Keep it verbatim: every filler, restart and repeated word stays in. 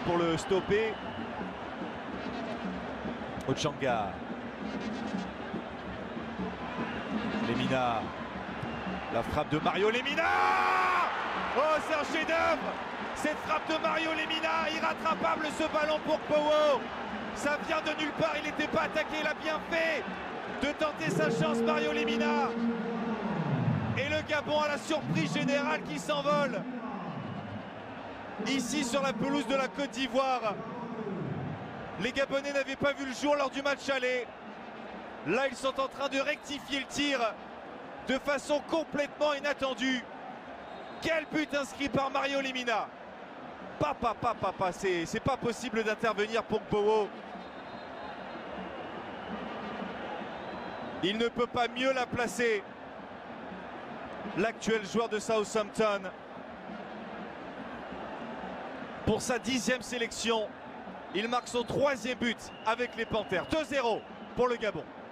pour le stopper. Ochanga. Lemina. La frappe de Mario Lemina. Oh, c'est un chef-d'œuvre. Cette frappe de Mario Lemina, irrattrapable ce ballon pour Gbowo. Ça vient de nulle part, il n'était pas attaqué, il a bien fait de tenter sa chance, Mario Lemina. Et le Gabon a la surprise générale qui s'envole. Ici sur la pelouse de la Côte d'Ivoire. Les Gabonais n'avaient pas vu le jour lors du match aller. Là, ils sont en train de rectifier le tir de façon complètement inattendue. Quel but inscrit par Mario Lemina. Papa, papa, papa, c'est pas possible d'intervenir pour Gbowo. Il ne peut pas mieux la placer. L'actuel joueur de Southampton. Pour sa dixième sélection, il marque son troisième but avec les Panthères. deux zéro pour le Gabon.